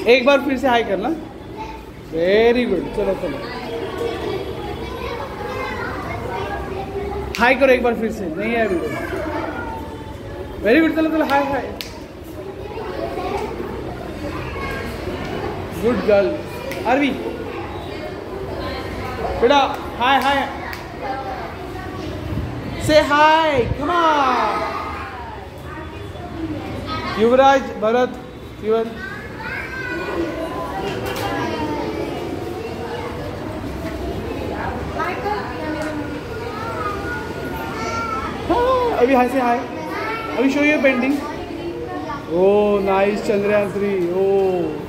एक बार फिर से हाई करना। वेरी गुड, चलो चलो हाई करो एक बार फिर से। नहीं है अभी। वेरी गुड, चलो चलो hi hi. Good girl Aarvi. बेटा हाय हाय, से हाय, कम ऑन। युवराज, भरत, युवन। अभी हाय से हाय। अभी show your painting. Oh nice Chandrayaan 3। O